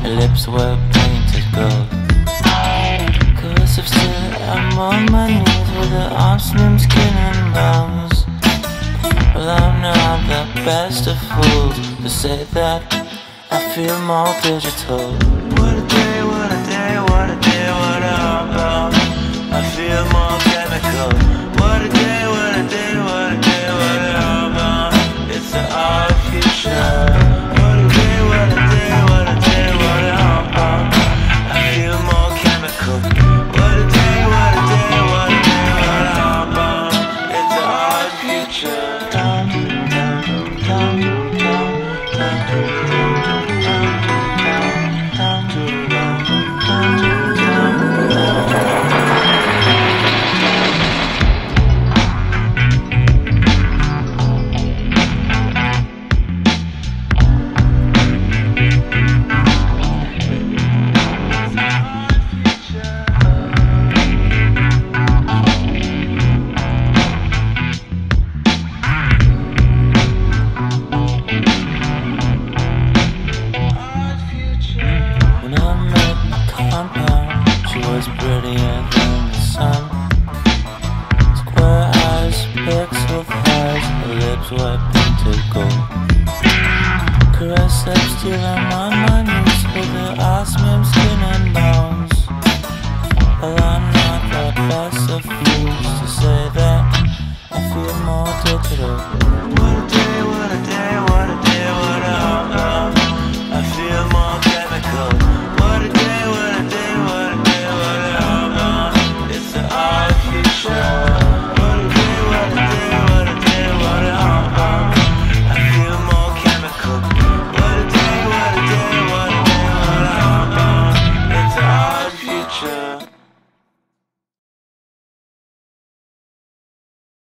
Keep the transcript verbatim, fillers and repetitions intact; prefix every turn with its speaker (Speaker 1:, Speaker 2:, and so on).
Speaker 1: Her lips were painted gold. Cursive still, I'm on my knees with her arms slim, skin and bones. Well, I'm not the best of fools to say that I feel more digital. What a day, what a day, what a day, what a about. I feel more chemical. What a day, what a day, what a day, what a about. It's the odd future. What a day, what a day, what a day, what a about. I feel more chemical. What a day, what a day, what a day, what a about. It's the odd future. Dum, dum, dum, dum, dum, prettier than the sun. Square eyes, pixel thighs, her lips were painted gold. Caress lips till I'm on my knees with her osmium skin and bones. Well, I'm not the best of fools to say that I feel more digital.